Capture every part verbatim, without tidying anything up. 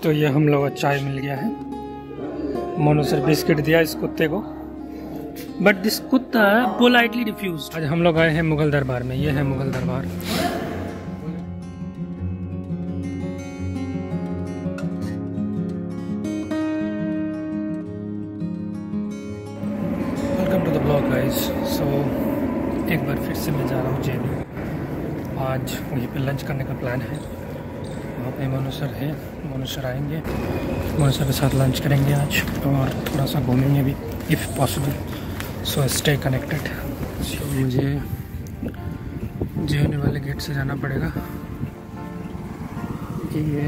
तो ये हम लोग चाय मिल गया है। मोनू सर बिस्किट दिया इस कुत्ते को, बट दिस कुत्ता पोलाइटली रिफ्यूज। आज हम लोग आए हैं मुगल दरबार में। ये है Mughal Darbar. Welcome to the blog guys. So एक बार फिर से मैं जा रहा हूँ जे एन यू। आज वहीं पे लंच करने का प्लान है। वहाँ पे मोनू सर है, मोनू सर आएंगे, मोनू सर के साथ लंच करेंगे आज और थोड़ा सा घूमेंगे भी if possible. So stay connected. So मुझे जे एन यू वाले गेट से जाना पड़ेगा। ये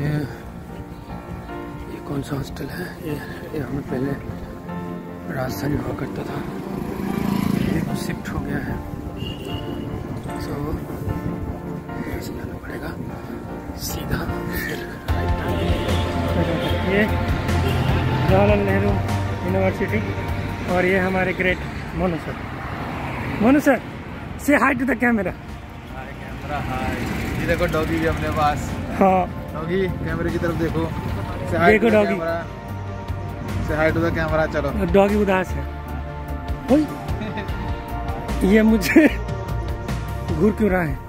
ये कौन सा हॉस्टल है? ये यहाँ में पहले राजधानी हुआ करता था, ये तो शिफ्ट हो गया है। सो ऐसे जाना पड़ेगा सीधा, फिर ये जवाहरलाल नेहरू यूनिवर्सिटी और ये हमारे great Monu sir. Monu sir say hi to the camera. Hi camera hi. ये देखो डॉगी भी अपने पास। हाँ डॉगी कैमरे की तरफ देखो। से हाई देखो doggy, say hi to the camera. चलो डॉगी उदास है। ओए ये मुझे घूर क्यों रहा है?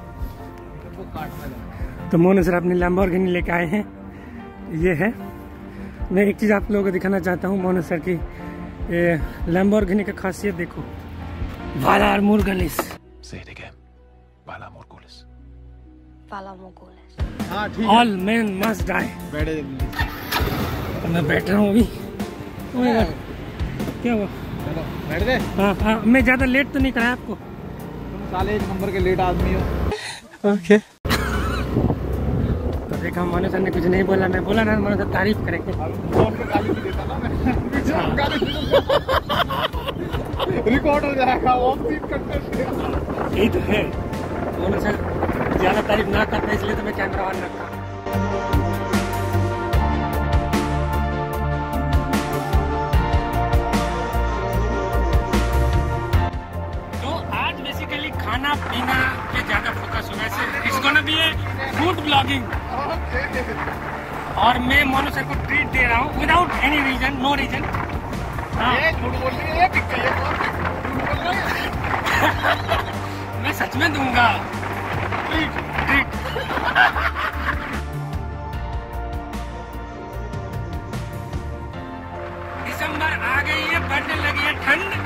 तो मोनू सर अपनी लैम्बोर्गिनी लेके आए हैं। ये है, मैं एक चीज़ आप लोगों को दिखाना चाहता हूँ मोनू सर की। ये लैम्बोर्गिनी की खासियत देखो, वाला मुर्गलिस। Say it again. Vala Morgulis. Vala Morgulis. हाँ ठीक है। All man must die. बैठे मैं बैठ रहा हूँ अभी। ओह यार, क्या हुआ? चलो बैठ दे। हाँ हाँ, मैं ज़्यादा लेट तो नहीं कराया आपको? तुम साले एक नंबर के लेट आदमी हो। ओके। तो देखा मोनू सर ने कुछ नहीं बोला, मैं बोला ना मोनू सर तारीफ करेंगे। रिकॉर्ड हो जाएगा ऑफ सीट कंटेंट। यही तो है, मोनू सर ज़्यादा तारीफ ना करते इसलिए तो मैं कैमरा ऑन रखा। तो आज बेसिकली खाना पीना पे ज़्यादा फोकस होगा। It's gonna be a food blogging. और मैं मोनू सर को ट्रीट दे रहा हूँ without any reason, no reason. मैं सच में दूंगा ट्रीट ट्रीट। दिसंबर आ गई है, बढ़ने लगी है ठंड।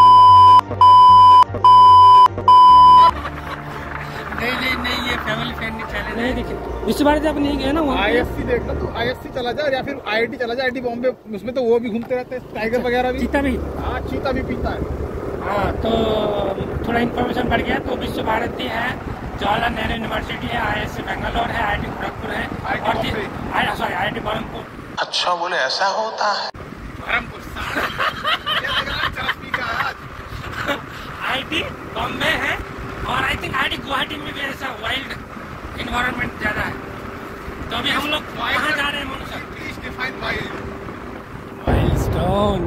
नहीं नहीं नहीं, ये फैमिली फ्रेंडली चैलेंज नहीं देखिए। इस बार जब नहीं गए ना वहाँ आईएससी देखना, तो आईएससी चला जा या फिर आईआईटी चला जा। आईआईटी बॉम्बे, उसमें तो वो भी घूमते रहते हैं, टाइगर वगैरह भी। चीता भी, हाँ चीता भी पीता है। हाँ तो थोड़ा इन्फॉर्मेशन बढ़ गया। तो विश्व भारती है, जवाहरलाल नेहरू यूनिवर्सिटी है, आईआईएससी बेंगलोर है, आईआईटी खड़गपुर है और सॉरी आईआईटी बरहमपुर। अच्छा बोले ऐसा होता है। बरहमपुर आईआईटी बॉम्बे है और आई थिंक आईआईटी गुवाहाटी में भी ऐसा वाइल्ड इन्वायरमेंट ज्यादा है। तो अभी हम लोग कहाँ जा रहे हैं मोनू सर? वाइल्डस्टोन।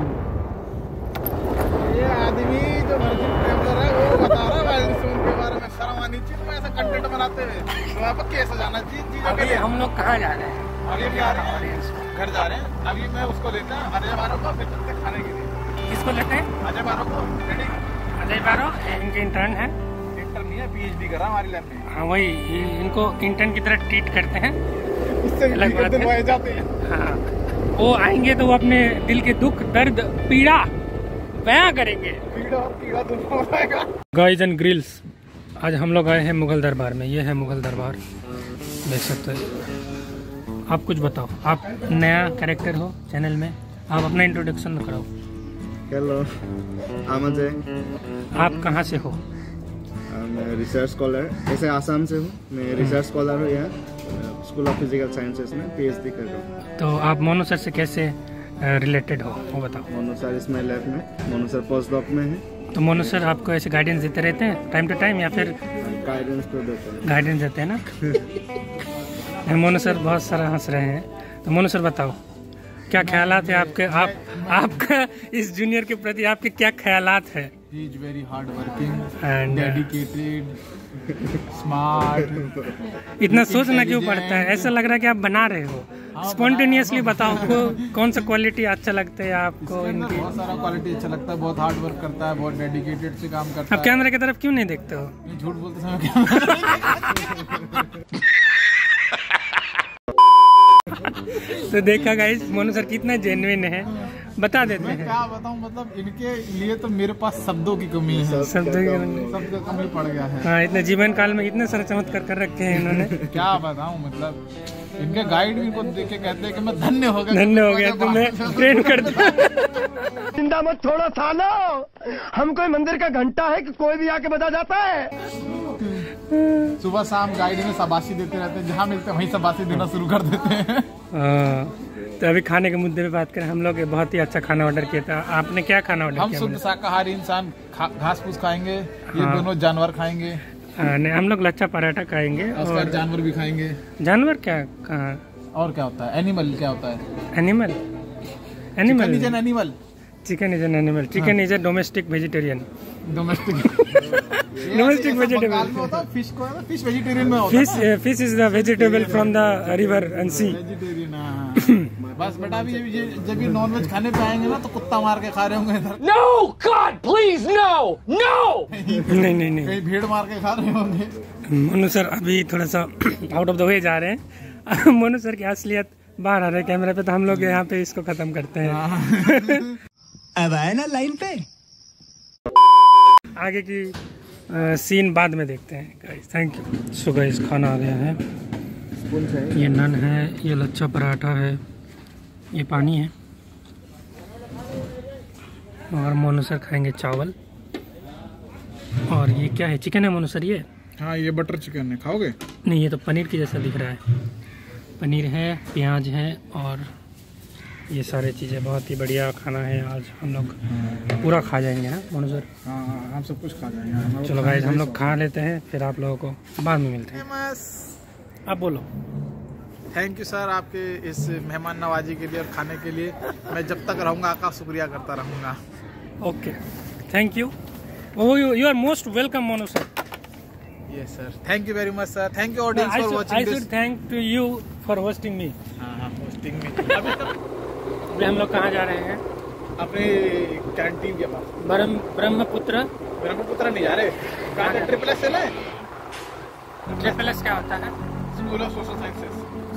ये आदमी जो वर्जिन ट्रैवलर है वो बता रहा है वाइल्डस्टोन के बारे में। शर्म आनी चाहिए मैं ऐसा कंटेंट बनाते हुए। तो वहाँ पर कैसे जाना चाहिए चीजों के लिए? हम लोग कहाँ जा रहे हैं? अभी भी आ रहे हैं, घर जा रहे हैं। अभी मैं उसको लेता हूँ अजय बारो को, फिर चलते खाने के लिए। किसको लेते हैं? अजय बारो को। अजय बारो इनके इंटर्न है। इंटर्न नहीं है, पीएचडी कर रहा हमारी लैब में। हाँ वही, इनको इंटर्न की तरह ट्रीट करते हैं। उससे भी अलग बात है। जाते हैं। हाँ, वो आएंगे तो वो अपने दिल के दुख दर्द पीड़ा बयां करेंगे। पीड़ा और पीड़ा दोनों हो जाएगा। गाइस एंड ग्रिल्स, आज हम लोग आए हैं मुगल दरबार में। ये है मुगल दरबार, देख सकते हैं। आप कुछ बताओ, आप नया कैरेक्टर हो चैनल में, आप अपना इंट्रोडक्शन कराओ। Hello, I'm Ajay. आप कहाँ से हो? मैं रिसर्च स्कॉलर, ऐसे आसाम से हूँ। मैं रिसर्च स्कॉलर हूँ यहाँ स्कूल ऑफ फिजिकल साइंसेस में पीएचडी कर रहा हूँ। तो आप मोनू सर से कैसे रिलेटेड हो वो बताओ। मोनू सर इसमें लैब में, मोनू सर पोस्ट डॉक में है। तो मोनू सर आपको ऐसे गाइडेंस देते रहते हैं टाइम टू टाइम या फिर? गाइडेंस तो देते हैं। गाइडेंस देते हैं ना। मोनू सर बहुत सारा हंस रहे हैं। तो मोनू सर बताओ क्या ख्यालात है आपके, आप आपका इस जूनियर के प्रति आपके क्या ख्यालात है? He is very hard working and dedicated, smart. इतना सोचना क्यों पड़ता है? ऐसा लग रहा है कि आप बना रहे हो। स्पॉन्टेनियसली बताओ को कौन सा क्वालिटी अच्छा लगता है आपको? इनकी बहुत सारा क्वालिटी अच्छा लगता है, बहुत हार्ड वर्क करता है, बहुत डेडिकेटेड से काम करता है। आप कैमरे की तरफ क्यों नहीं देखते हो? मैं झूठ बोलते समय कैमरा तो देखा गाइस, मोनू सर कितना जेन्युइन है, बता देते मैं हैं। क्या बताऊं, मतलब इनके लिए तो मेरे पास शब्दों की कमी है, शब्दों की कमी। शब्द का कमी पड़ गया है। हाँ, इतने जीवन काल में इतने सारे चमत्कार कर रखे हैं इन्होंने। क्या बताऊं, मतलब इनके गाइड भी इनको देख के कहते हैं कि मैं धन्य हो गया, धन्य हो गया, तुम्हें ट्रेन कर दिया। जिंदा मत थोड़ा सालो, हम कोई मंदिर का घंटा है कि कोई भी आके बता जाता है। सुबह शाम गाइड में शाबाशी देते रहते हैं, जहाँ मिलते हैं वहीं शाबाशी देना शुरू कर देते हैं। तो अभी खाने के मुद्दे पे बात करें, हम लोग बहुत ही अच्छा खाना ऑर्डर किया था। आपने क्या खाना ऑर्डर हम किया? शुद्ध शाकाहारी इंसान, घास फूस खाएंगे, ये हाँ। दोनों जानवर खाएंगे, हाँ, नहीं, हम लोग लच्छा पराठा खाएंगे। और जानवर भी खाएंगे। जानवर क्या कहाँ? और क्या होता है? एनिमल क्या होता है? Animal animal chicken animal chicken is an animal. Chicken is a domestic vegetarian. Domestic domestic vegetable. Fish को फिश वेजिटेरियन में होता है। Fish fish is the vegetable from the river and sea. Vegetarian. बस बेटा अभी ये जब ये नॉन वेज खाने पे आएंगे ना तो कुत्ता मार के खा रहे होंगे इधर। No god please no no. नहीं नहीं नहीं, कहीं भीड़ मार के खा रहे होंगे। मोनू सर अभी थोड़ा सा आउट ऑफ द वे जा रहे हैं। मोनू सर की असलियत बाहर आ रहे हैं कैमरे पे, तो हम लोग यहाँ पे इसको खत्म करते हैं। अब आए ना लाइन पे। आगे की आ, सीन बाद में देखते हैं guys. Thank you. So guys, खाना आ गया है। ये नन है, ये लच्छा पराठा है, ये पानी है, और मोनू सर खाएंगे चावल। और ये क्या है? चिकन है मोनू सर ये? हाँ, ये बटर चिकन है, खाओगे? नहीं, ये तो पनीर की जैसा दिख रहा है। पनीर है, प्याज है, और ये सारे चीज़ें। बहुत ही बढ़िया खाना है आज। हम लोग पूरा खा जाएंगे ना मोनू सर? हाँ हाँ, हम सब कुछ खा जाएंगे। चलो गाइस, हम लोग खा लेते हैं, फिर आप लोगों को बाद में मिलते हैं। आप बोलो। थैंक यू सर, आपके इस मेहमान नवाजी के लिए और खाने के लिए। मैं जब तक रहूँगा आपका शुक्रिया करता रहूँगा। Okay, thank you. You are most welcome Monu sir. Yes sir, thank you very much sir. Thank you audience for watching this. Thank to you for hosting me. हाँ हाँ, होस्टिंग में। अभी हम लोग कहाँ जा रहे हैं? अपने कैंटीन के पास। ब्रह्म ब्रह्मपुत्र ब्रह्मपुत्र नहीं जा रहे, कहाँ का? ट्रिपल एस से ले। ट्रिपल एस क्या होता है? School of social sciences.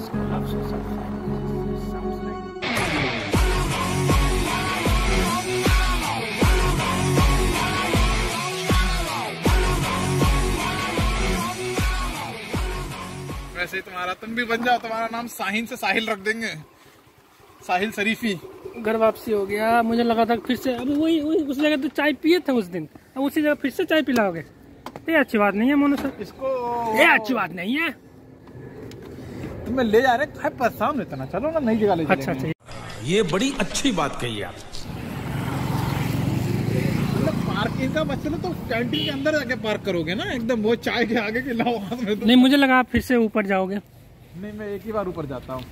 वैसे ही तुम्हारा, तुम भी बन जाओ, तुम्हारा नाम साहिल से साहिल रख देंगे, साहिल शरीफी। घर वापसी हो गया। मुझे लगा था फिर से अब वही वही उस जगह तो चाय पिए थे उस दिन, अब उसी जगह फिर से चाय पिलाओगे? ये अच्छी बात नहीं है मोनू सर, इसको ये अच्छी बात नहीं है। तुम्हें ले जा रहे हैं, परेशान इतना, चलो ना नई जगह ले अच्छा अच्छा, ये बड़ी अच्छी बात कही आप। पार्किंग का मसला तो कैंटीन के अंदर जाके पार्क करोगे ना, एकदम वो चाय के आगे के लाओ हाथ में तो। नहीं, मुझे लगा आप फिर से ऊपर जाओगे। नहीं, मैं एक ही बार ऊपर जाता हूँ।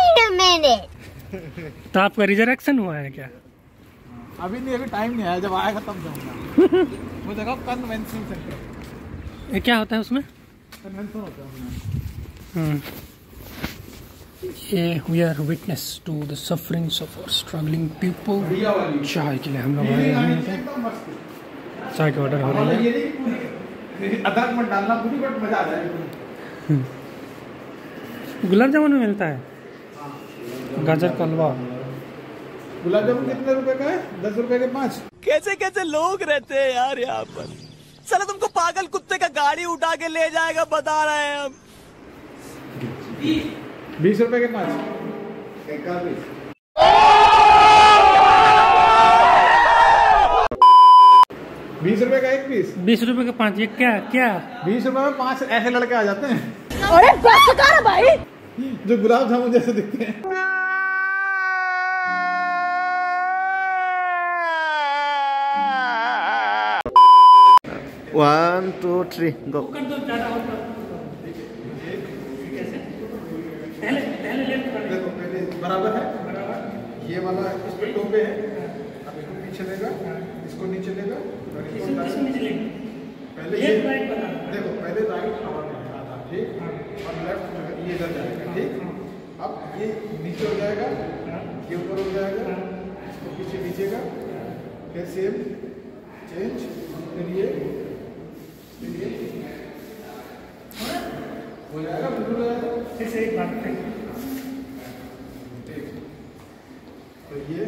तो आपका रिजर्वेशन हुआ है क्या? अभी नहीं, अभी टाइम नहीं आया, जब आएगा तब जाऊंगा। वो जगह कन्वेंशन सेंटर। ये क्या होता है उसमें? कन्वेंशन होता है। हम्म, ये we are witness to the sufferings of our struggling people. चाय के लिए हम लोग आए हैं, चाय के ऑर्डर हो रही है। अदरक मत डालना पूरी, बट मजा आ जाएगा। गुलाब जामुन में मिलता है, गाजर का हलवा। गुलाब जामुन कितने रुपए का है? दस रुपए के पाँच। कैसे कैसे लोग रहते हैं यार यहाँ पर। साला तुमको पागल कुत्ते का गाड़ी उठा के ले जाएगा, बता रहे हैं हम। बीस रुपए के पाँच। बीस रुपए का एक पीस। बीस रुपए के पाँच, ये क्या क्या? बीस रुपए में पाँच ऐसे लड़के आ जाते हैं। अरे बस कर भाई, जो गुलाब जामुन जैसे दिखते हैं। One two three go. बराबर है, ये वाला इस पे टोपे है, अब इसको पीछे लेगा, इसको नीचे लेगा, पहले ये देखो, पहले राइट हवा में आता, ठीक, और लेफ्ट जो है ये इधर जाएगा, ठीक। अब ये नीचे हो जाएगा, ये ऊपर हो जाएगा, इसको पीछे खींचेगा, फिर सेम चेंज, फिर ये फिर ये हो जाएगा, बिल्कुल हो जाएगा। फिर से एक बार तो ये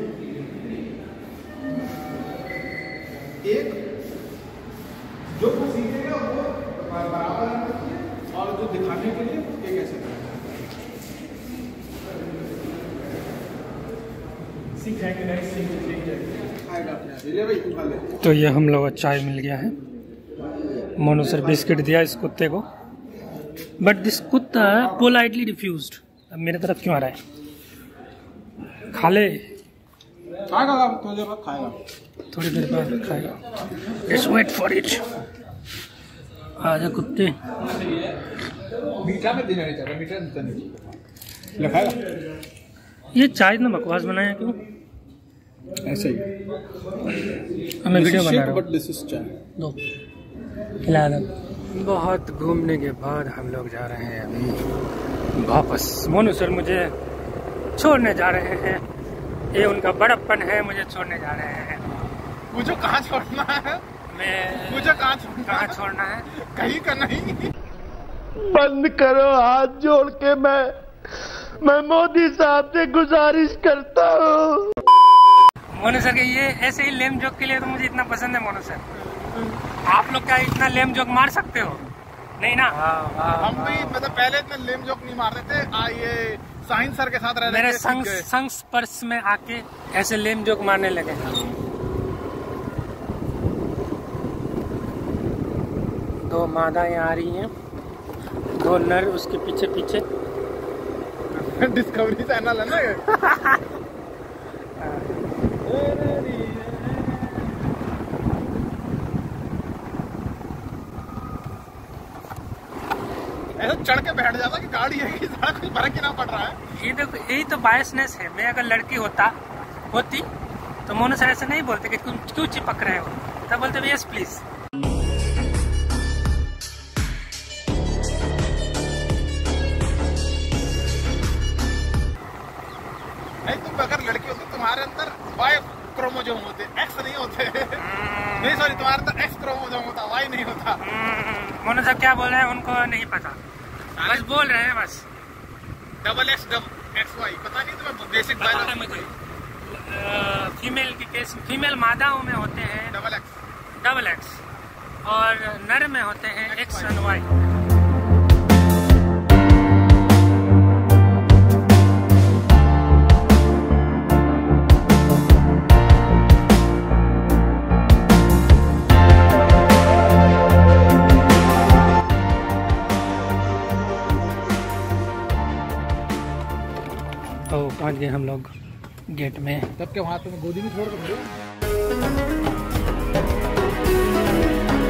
एक जो सीखेगा वो बराबर है, और जो दिखाने के लिए एक ऐसे सीख जाएगा, सीख जाएगा। तो ये हम लोग चाय मिल गया है। मोनू सर बिस्किट दिया इस कुत्ते को, बट दिस कुत्ता पोलाइटली रिफ्यूज्ड। अब मेरे तरफ क्यों आ रहा है? खा ले, खाएगा, थोड़ी देर बाद खाएगा, थोड़ी देर बाद खाएगा। Let's wait for it. आजा कुत्ते। मीठा में देना नहीं चाहिए, मीठा देता नहीं, खाएगा। ये चाय इतना बकवास बनाया क्यों? ऐसे ही हमें वीडियो बना रहा बट दिस इज चाय। दो खिला दो। बहुत घूमने के बाद हम लोग जा रहे हैं अभी वापस। मोनू सर मुझे छोड़ने जा रहे हैं, ये उनका बड़प्पन है, मुझे छोड़ने जा रहे हैं। मुझे कहाँ छोड़ना है? मैं मुझे कहाँ छोड़ना कहाँ है? छोड़ना है? कहीं का नहीं। बंद करो हाथ जोड़ के, मैं मैं मोदी साहब से गुजारिश करता हूँ। मोनू सर के ये ऐसे ही लेम जोक के लिए तो मुझे इतना पसंद है। मोनू सर आप लोग क्या इतना लेम जोक मार सकते हो? नहीं ना? हम भी मतलब पहले इतने लेम जोक नहीं मारते थे, आ ये साइंस सर के साथ रह मेरे संग संस्पर्श में आके ऐसे लेम जोक मारने लगे। दो मादाएं आ रही हैं, दो नर उसके पीछे पीछे। डिस्कवरी चैनल है ना ये। ऐसा चढ़ के बैठ जाता कि गाड़ी है कि सारा कुछ फर्क ही ना पड़ रहा है। ये देखो, यही तो बायसनेस है। मैं अगर लड़की होता होती तो मोनू सर ऐसे नहीं बोलते कि तुम क्यों चिपक रहे हो, तब बोलते यस प्लीज। नहीं, तुम अगर लड़की होती तुम्हारे अंदर वाई क्रोमोजोम होते, एक्स नहीं होते। नहीं सॉरी, तुम्हारे अंदर एक्स क्रोमोजोम होता, वाई नहीं होता। मोनू सर क्या बोल रहे हैं उनको नहीं पता, बस बोल रहे हैं बस। Double X double X Y पता नहीं तुम्हें, बेसिक पता है मुझे। फीमेल की केस, फीमेल मादाओं में होते हैं डबल एक्स डबल एक्स और नर में होते हैं एक्स एंड वाई। तो पहुंच गए हम लोग गेट में। तब के वहां तुम्हें गोदी में छोड़ दूंगी।